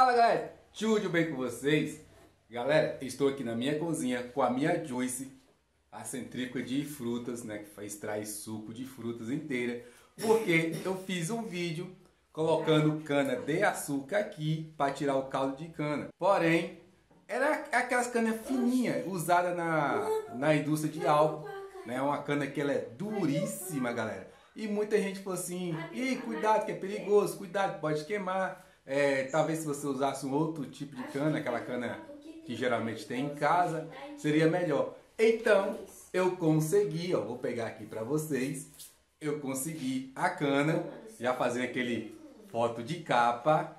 Fala galera, tudo bem com vocês? Galera, estou aqui na minha cozinha com a minha Juice, a centrífuga de frutas, né, que faz extrair suco de frutas inteira, porque eu fiz um vídeo colocando cana de açúcar aqui para tirar o caldo de cana. Porém, era aquelas canas fininhas usada na indústria de álcool, né, uma cana que ela é duríssima, galera. E muita gente falou assim: "Ih, cuidado que é perigoso, cuidado, pode queimar." Talvez se você usasse um outro tipo de cana, aquela cana que geralmente tem em casa, seria melhor. Então, eu consegui, ó, vou pegar aqui para vocês, eu consegui a cana, já fazer aquele foto de capa.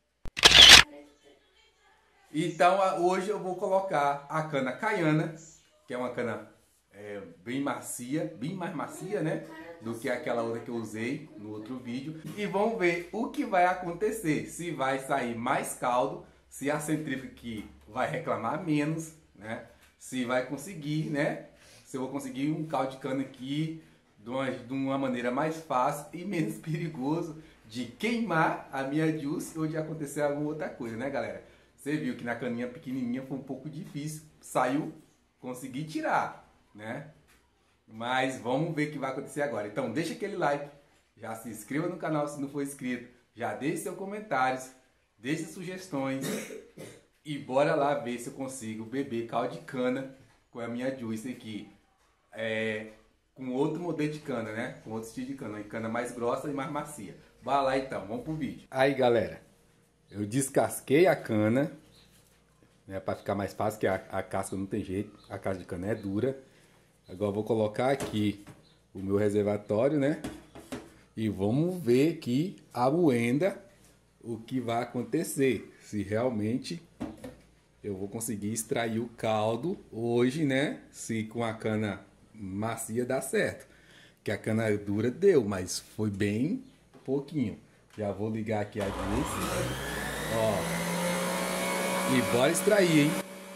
Então, hoje eu vou colocar a cana caiana, que é uma cana bem macia, bem mais macia, né, do que aquela outra que eu usei no outro vídeo. E vamos ver o que vai acontecer, se vai sair mais caldo, se a centrífuga aqui vai reclamar menos, né, se vai conseguir, né, se eu vou conseguir um caldo de cana aqui de uma maneira mais fácil e menos perigoso de queimar a minha juice ou de acontecer alguma outra coisa, né, galera? Você viu que na caninha pequenininha foi um pouco difícil, saiu, consegui tirar, né? Mas vamos ver o que vai acontecer agora. Então deixa aquele like, já se inscreva no canal se não for inscrito, já deixe seus comentários, deixe sugestões e bora lá ver se eu consigo beber caldo de cana com a minha juice aqui. Com outro modelo de cana, né? Com outro estilo de cana, uma cana mais grossa e mais macia. Bora lá então, vamos pro vídeo. Aí galera, eu descasquei a cana, né, para ficar mais fácil, que a casca não tem jeito, a casca de cana é dura. Agora eu vou colocar aqui o meu reservatório, né? E vamos ver aqui a moenda, o que vai acontecer. Se realmente eu vou conseguir extrair o caldo hoje, né? Se com a cana macia dá certo. Que a cana dura deu, mas foi bem pouquinho. Já vou ligar aqui a juice. Ó. E bora extrair, hein?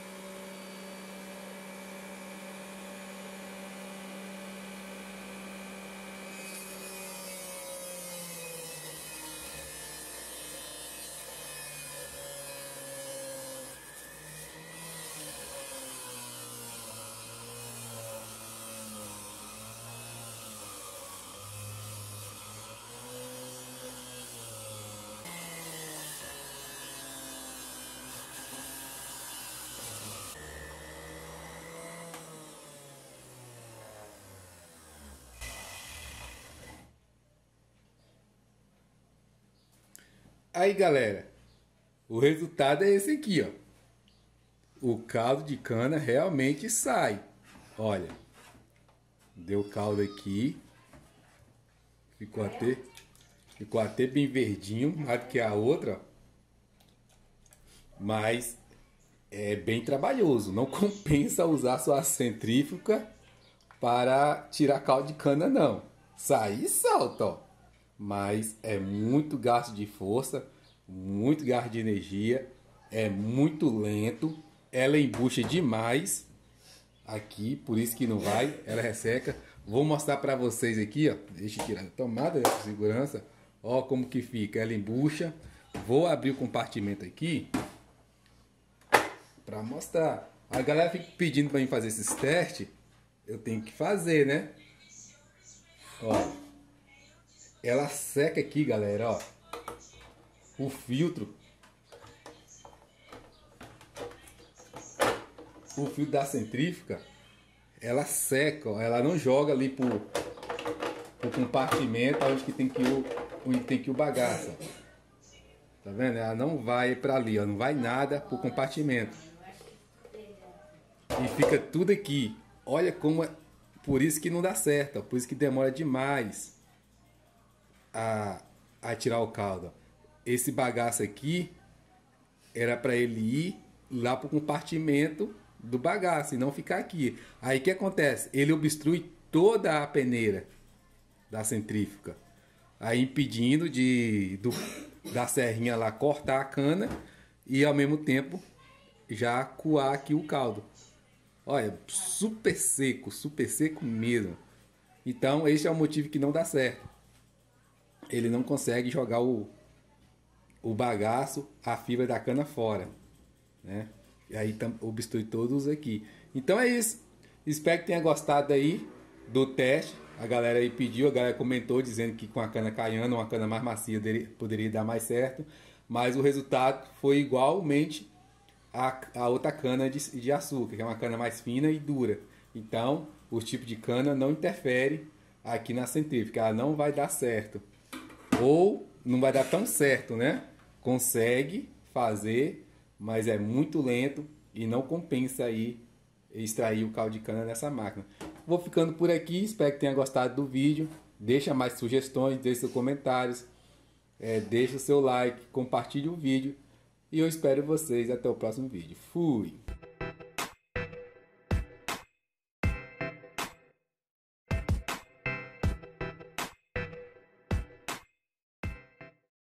Aí galera, o resultado é esse aqui, ó. O caldo de cana realmente sai. Olha, deu caldo aqui. Ficou até bem verdinho, mais do que a outra. Mas é bem trabalhoso. Não compensa usar sua centrífuga para tirar caldo de cana, não. Sai e salta, ó. Mas é muito gasto de força, muito gasto de energia, é muito lento, ela embucha demais aqui, por isso que não vai, ela resseca. Vou mostrar para vocês aqui, ó, deixa eu tirar a tomada de segurança, ó como que fica, ela embucha. Vou abrir o compartimento aqui para mostrar. A galera fica pedindo para mim fazer esses testes, eu tenho que fazer, né? Ó. Ela seca aqui, galera, ó. O filtro. O filtro da centrífuga, ela seca, ó. Ela não joga ali pro compartimento onde tem que ir o bagaço. Tá vendo? Ela não vai para ali, ó. Não vai nada pro compartimento. E fica tudo aqui. Olha como é. Por isso que não dá certo, ó. Por isso que demora demais a tirar o caldo. Esse bagaço aqui era para ele ir lá pro compartimento do bagaço e não ficar aqui. Aí o que acontece? Ele obstrui toda a peneira da centrífuga, aí impedindo da serrinha lá cortar a cana e ao mesmo tempo já coar aqui o caldo. Olha, super seco mesmo. Então esse é o motivo que não dá certo. Ele não consegue jogar o o bagaço, a fibra da cana fora, né? E aí obstrui todos aqui. Então é isso. Espero que tenha gostado aí do teste. A galera aí pediu, a galera comentou dizendo que com a cana caiana, uma cana mais macia poderia dar mais certo. Mas o resultado foi igualmente a outra cana de açúcar, que é uma cana mais fina e dura. Então, o tipo de cana não interfere aqui na centrífuga, ela não vai dar certo. Ou não vai dar tão certo, né? Consegue fazer, mas é muito lento e não compensa aí extrair o caldo de cana nessa máquina. Vou ficando por aqui, espero que tenha gostado do vídeo. Deixa mais sugestões, deixe seus comentários, deixa o seu like, compartilhe o vídeo. E eu espero vocês até o próximo vídeo. Fui!